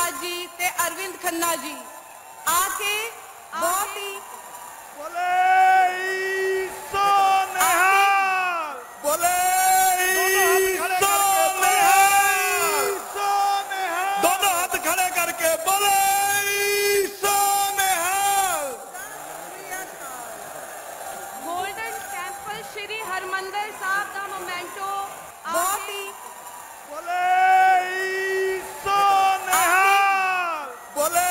राज जी ते अरविंद खन्ना जी आके बहुत ही बोले ईसो निहाल, बोले ईसो निहाल, दोनों हाथ खड़े करके बोले ईसो निहाल। गोल्डन टेंपल श्री हरमंदिर साहब का मोमेंटो बहुत ही बोले ईसो निहाल, बोले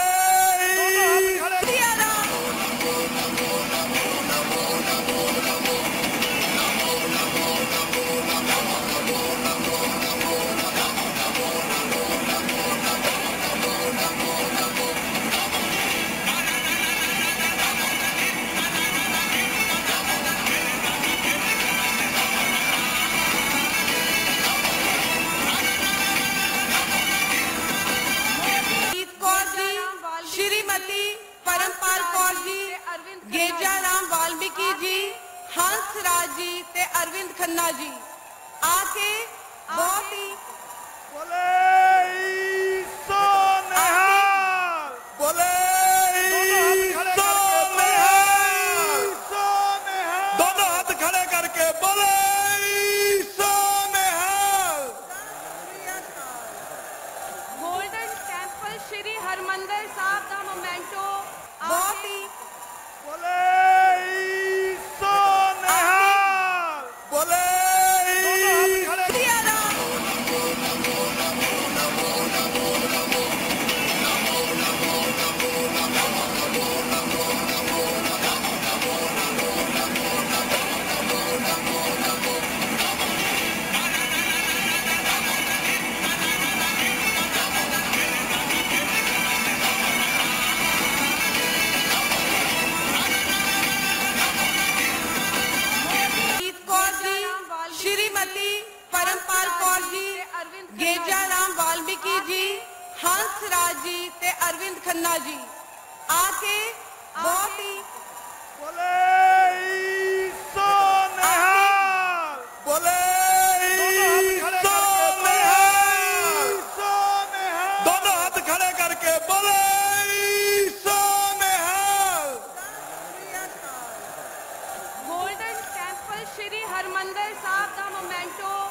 श्रीमती परमपाल कौर जी, गेजा राम वाल्मीकि जी, हंस राज जी ते अरविंद खन्ना जी आके बहुत ही बोले ईसो निहाल, बोले ईसो निहाल, दोनों हाथ खड़े करके बोले ईसो निहाल। गोल्डन टेंपल श्री हरमंदिर साहब का मोमेंटो बहुत ही बोले ईसो निहाल, बोले श्रीमती परमपाल कौर जी, गेजा राम वाल्मीकि जी, हंस राज जी ते अरविंद खन्ना जी आके बहुत ही बोले ईसो निहाल, बोले ईसो निहाल, दोनों हाथ खड़े करके बोले ईसो निहाल। गोल्डन टेंपल श्री हरमंदिर साहब का मोमेंटो